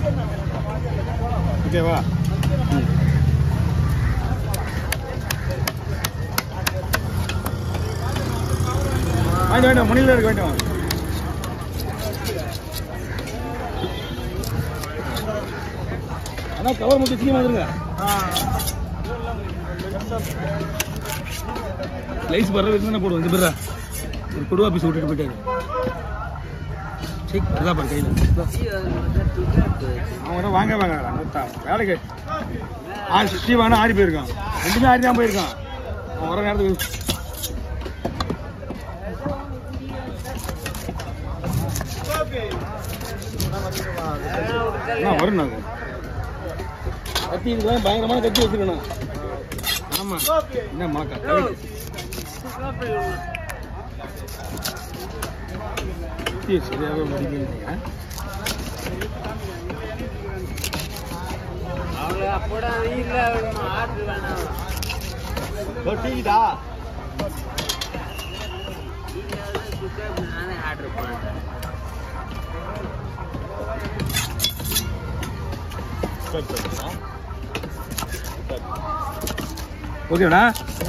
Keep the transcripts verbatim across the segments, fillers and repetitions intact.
ஓகேவா? வாங்கிட்டு வேண்டாம், மணியில் இருக்க வேண்டாம். ஆனால் கவர் மட்டும் சீக்கிரம் வந்துருங்க. லைஸ் வர்ற வரைக்கும் தானே போடுவோம். இந்த பேரா ஒரு கொடுவா பீஸ் விட்டுட்டு போயிட்டாரு. சரி அதான் பாரு கையில் அவங்கள்ட்ட வாங்க வாங்க வேலைக்கு ஆ சிக்ஸ்டி வாங்கினா ஆறி போயிருக்கான். ரெண்டுமே ஆறி தான் போயிருக்கான். அவன் வர நேரத்துக்கு வரும். நாங்கள் கத்தி இதுதான் பயங்கரமான கத்தி வச்சுக்கணும். ஆமாம் என்ன மாக்கா சரியாகவே முடிக்கலைங்க. ஓகேண்ணா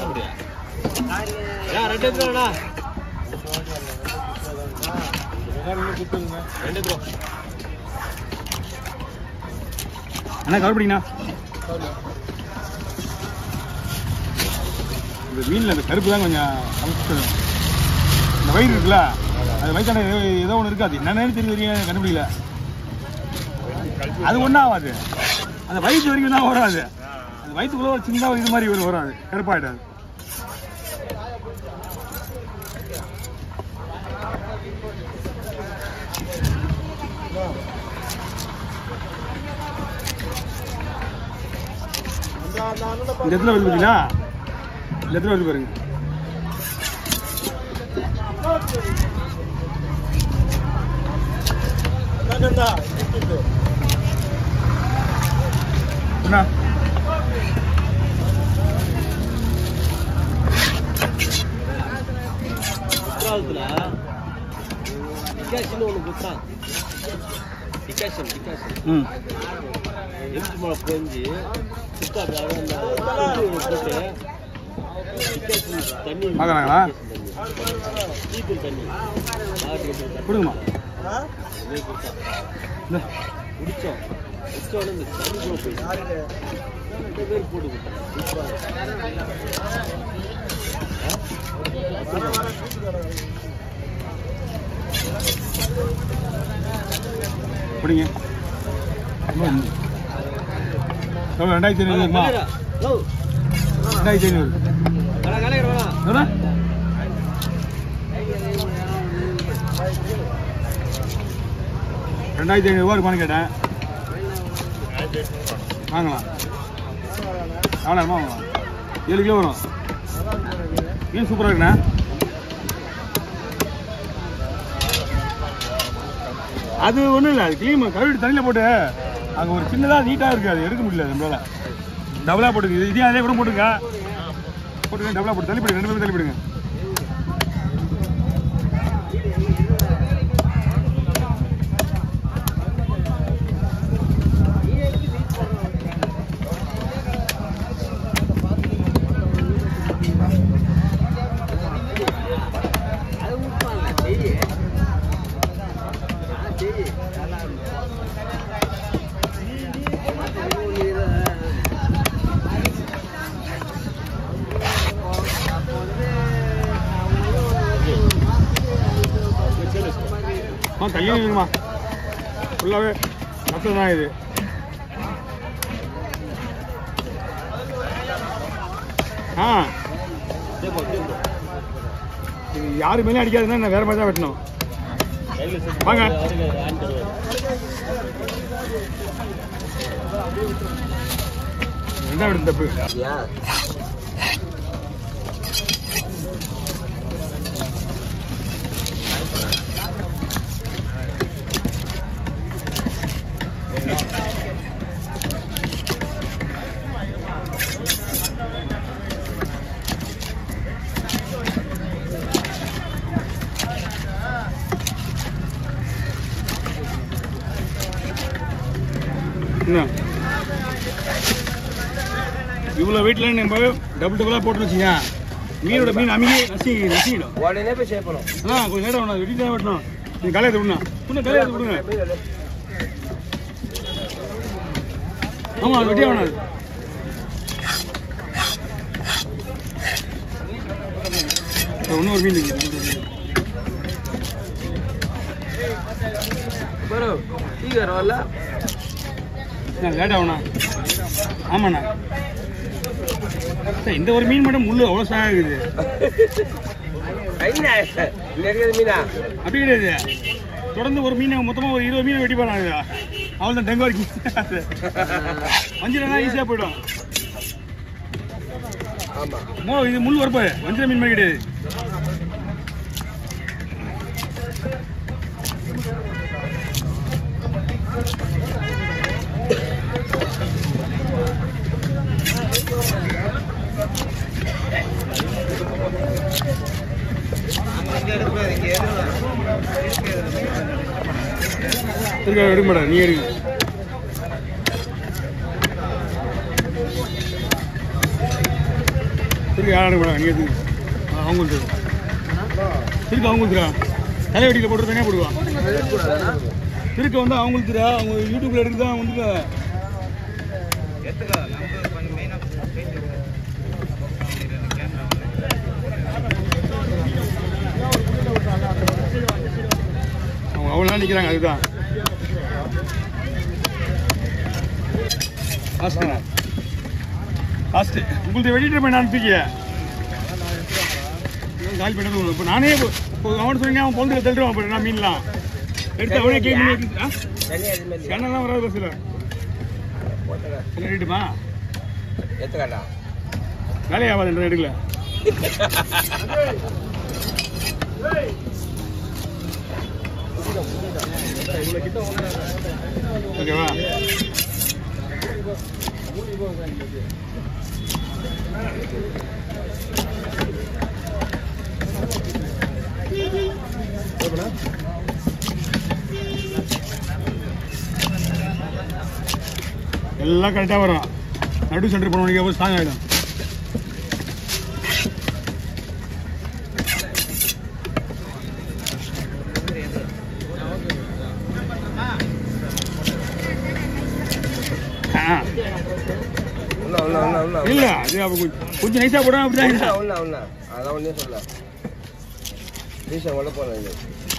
அண்ணா கவர் பண்ணிங்கண்ணா. இந்த மீனில் அந்த கருப்பு தான் கொஞ்சம் இந்த வயிறு இருக்குல்ல, அது வயிற்றான ஏதோ ஒன்று இருக்காது. என்னன்னு தெரியும் கண்டுபிடிக்கல. அது ஒன்றும் ஆகாது. அந்த வயிற்று வரைக்கும் தான் வராது. அந்த வயிற்றுக்குள்ள ஒரு சின்ன இது மாதிரி ஒரு வராது, கருப்பாயிடாது. இந்த இடத்துல வருது பார்த்தீங்களா, இந்த இடத்துல வருது பாருங்க. என்ன குற்றாலத்துல டிகாஷன் ஒன்று கொடுத்தான். டிகாஷன் டிகாஷன் எலுமிச்சி மழை பொழிஞ்சு குற்றாலத்தில் போட்டு டிகாஷன் தண்ணி பார்க்கலாங்களா? டீத்தூள் தண்ணி கொடுங்கம்மா. குடித்தோம். குடிச்சோட இந்த தண்ணி கூட போயிடுச்சு. ரெண்டு பேர் போட்டு கொடுத்தாங்க. பிடிங்க. எவ்வளோ ரெண்டாயிரத்தி ஐநூறுமா? ரெண்டாயிரத்தி ஐநூறு ரெண்டாயிரத்தி ஐநூறுவா இருப்பான்னு கேட்டேன். வாங்கலாம். எவ்வளோ வாங்கலாம்? ஏழு கிலோ வரும். மீன் சூப்பராக இருக்குண்ணா. அது ஒன்றும் இல்லை, அது கிளீன் கழுவிட்டு தண்ணியில் போட்டு அங்கே ஒரு சின்னதாக நீட்டாக இருக்குது, அது எடுக்க முடியல நம்மளால. டபுளாக போட்டுங்க, இதையும் அதே கூட போட்டுங்க. போட்டுங்க டபுளாக போட்டு தள்ளி போடுங்க, ரெண்டு பேரும் தள்ளி போடுங்க. தள்ளி இருக்குமா ஃபுல்லாகவே கஷ்டம் தான் இது. ஆ இது யாரு மேலே அடிக்காதுன்னா நான் வேற மாதிரி தான் வெட்டணும். வாங்க என்ன விட தப்பு. என்ன இவ்வளோ வெயிட்டில் நம்ம டபுள் டபுளாக போட்டு வச்சிங்க மீனோட மீன் அமுகி நசி நசிக்கிடும் உடனே போய் சேர்ப்பணும். அதான் கொஞ்சம் நேரம் வேணும் வெட்டி தான் வெட்டணும். நீங்கள் கலையத்தை விடணும் இன்னும் கலையத்தை விடுங்க. ஆமாம் அது வெட்டியாக வேணாது. இன்னொரு மீன் பரோ டீகர் வரல லேட் ஆகுண்ணா. ஆமாண்ணா சார் இந்த ஒரு மீன் மட்டும் முள்ளு அவ்வளோ ஸ்ட்ராங்காக இருக்குது. நிறைய மீனா அப்படி கிடையாது. தொடர்ந்து ஒரு மீனை மொத்தமாக ஒரு இருபது மீனை வெட்டி போனாங்க. அவள் தான் டெங்கு வரைக்கும் மஞ்சள் ஈஸியாக போயிடும். ஆமாம் இது முள் வரப்பாரு மஞ்சள் மீன் மாதிரி கிடையாது. எடுக்க மாட்டா நீ எடுக்க. திருக்க யாரும் எடுக்க மாட்டா நீ எடுத்து. அவங்க திருக்க அவங்க திருக்கா தலைவடியில் போட்டு தனியாக போடுவா. திருக்க வந்து அவங்களுக்கு தெரியா அவங்க யூடியூப்ல எடுத்து தான் வந்து அவங்க அவ்வளோ நாள் நிற்கிறாங்க. அதுதான் காஸ்ட்டுண்ணா காஸ்ட்டு உங்களுக்கு வெட்டிட்டு போய் நான் தூக்கிய காலி பண்ணது. இப்போ நானே இப்போ அவன் சொன்னீங்க அவன் பொழுது தள்ளிடுவான். இப்போ நான் மீன்லாம் எடுத்து அவனே கேட்க எண்ணெல்லாம் வராது பஸ்ஸில் எடுட்டுமா வேலையாகாது எடுக்கல. ஓகேவா எல்லாம் கரெக்டாக வரும். நடு சென்டர் போன ஸ்ட்ராங் ஆகிடும். இல்ல அது அப்ப கொஞ்சம் நைஸா போட அப்படிதான். அதான் ஒன்னே சொல்ல நீசா உள்ள போனது.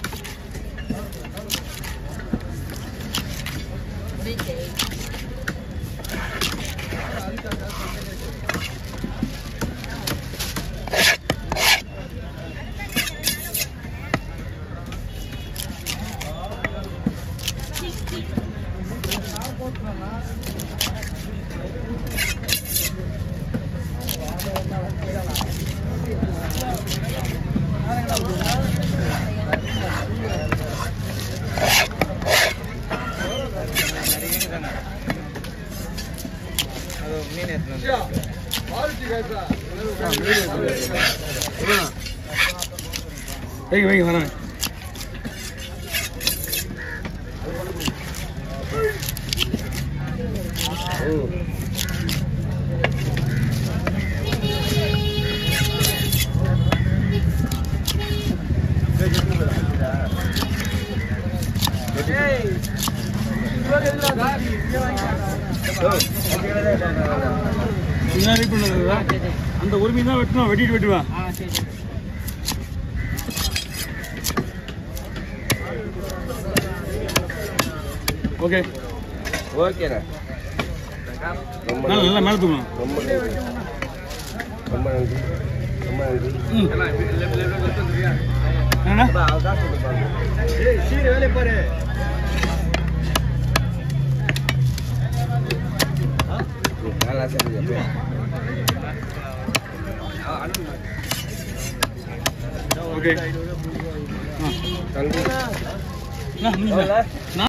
வைங்க வைங்க வரேன். அந்த ஒரு மீன் தான் வெட்டணும். வெட்டிட்டு வெட்டுவேன். ஓகே ஓகேண்ணா நல்லா நல்லா மேலே தூக்கணும். ரொம்ப ரொம்ப நன்றி ரொம்ப நன்றி. வேலை பாரு நல்லா சரி. ஓகே நன்றி.